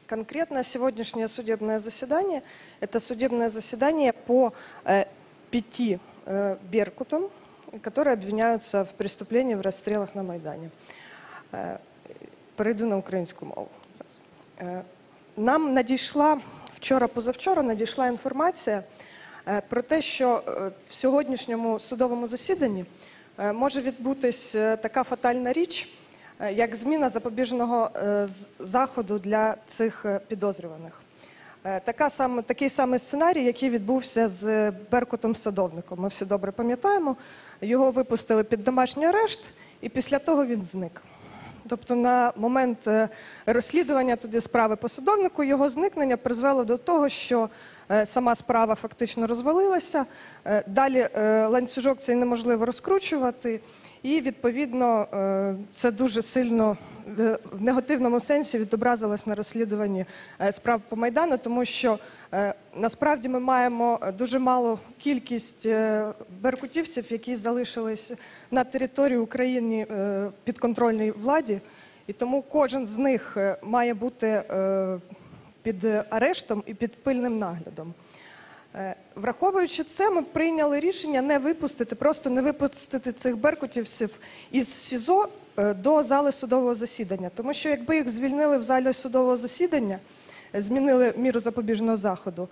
Конкретно сегодняшнее судебное заседание – это судебное заседание по 5 беркутам, которые обвиняются в преступлении в расстрелах на Майдані. Перейду на українську мову. Нам надійшла, вчора-позавчора надійшла інформація про те, що в сьогоднішньому судовому засіданні може відбутися така фатальна річ, як зміна запобіжного заходу для цих підозрюваних. Такий самий сценарій, який відбувся з Беркутом-Садовником. Ми всі добре пам'ятаємо. Його випустили під домашній арешт, і після того він зник. Тобто на момент розслідування тоді справи по Садовнику його зникнення призвело до того, що сама справа фактично розвалилася, далі ланцюжок цей неможливо розкручувати, і відповідно це дуже сильно в негативному сенсі відобразилось на розслідуванні справ по Майдану, тому що насправді ми маємо дуже малу кількість беркутівців, які залишились на території України підконтрольній владі, і тому кожен з них має бути під арештом і під пильним наглядом. Враховуючи це, ми прийняли рішення не випустити, просто не випустити цих беркутівців із СІЗО до зали судового засідання. Тому що якби їх звільнили в залі судового засідання, змінили міру запобіжного заходу,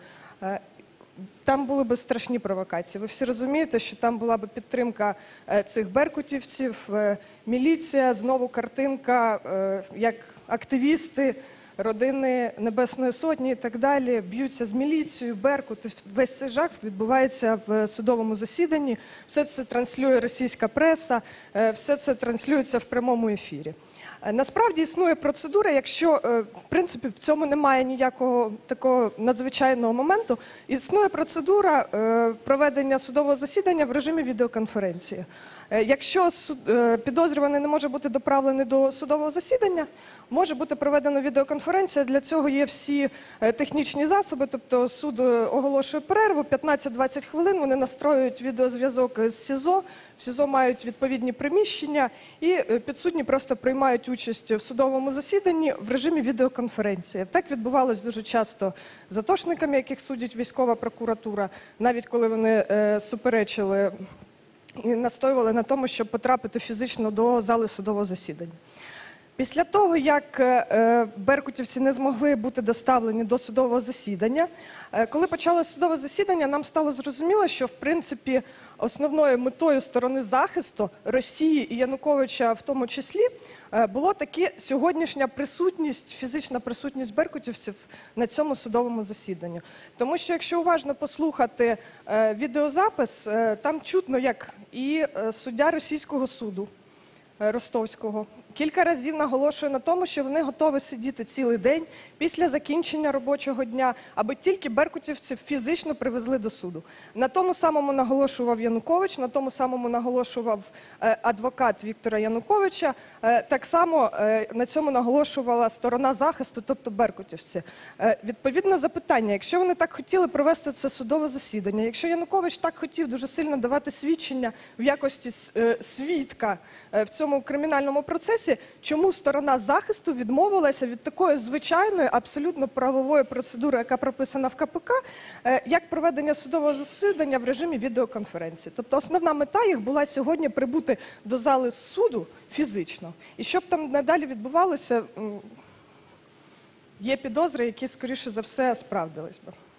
там були б страшні провокації. Ви всі розумієте, що там була б підтримка цих беркутівців, міліція, знову картинка, як активісти, родини Небесної Сотні і так далі б'ються з міліцією, Беркут. Весь цей жах відбувається в судовому засіданні. Все це транслює російська преса, все це транслюється в прямому ефірі. Насправді існує процедура, якщо, в принципі, в цьому немає ніякого такого надзвичайного моменту, існує процедура проведення судового засідання в режимі відеоконференції. Якщо підозрюваний не може бути доправлений до судового засідання, може бути проведена відеоконференція, для цього є всі технічні засоби, тобто суд оголошує перерву, 15-20 хвилин, вони настроюють відеозв'язок з СІЗО, в СІЗО мають відповідні приміщення, і підсудні просто приймають участь в судовому засіданні в режимі відеоконференції. Так відбувалось дуже часто з атошниками, яких судить військова прокуратура, навіть коли вони суперечили і настоювали на тому, щоб потрапити фізично до зали судового засідання. Після того, як беркутівці не змогли бути доставлені до судового засідання, коли почалося судове засідання, нам стало зрозуміло, що, в принципі, основною метою сторони захисту Росії і Януковича в тому числі було таки сьогоднішня присутність, фізична присутність беркутівців на цьому судовому засіданні. Тому що, якщо уважно послухати відеозапис, там чутно, як і суддя російського суду Ростовського кілька разів наголошує на тому, що вони готові сидіти цілий день після закінчення робочого дня, аби тільки беркутівців фізично привезли до суду. На тому самому наголошував Янукович, на тому самому наголошував адвокат Віктора Януковича, так само на цьому наголошувала сторона захисту, тобто беркутівці. Відповідне запитання, якщо вони так хотіли провести це судове засідання, якщо Янукович так хотів дуже сильно давати свідчення в якості свідка в цьому кримінальному процесі, чому сторона захисту відмовилася від такої звичайної, абсолютно правової процедури, яка прописана в КПК, як проведення судового засідання в режимі відеоконференції. Тобто основна мета їх була сьогодні прибути до зали суду фізично. І щоб там надалі відбувалося, є підозри, які, скоріше за все, справдились би.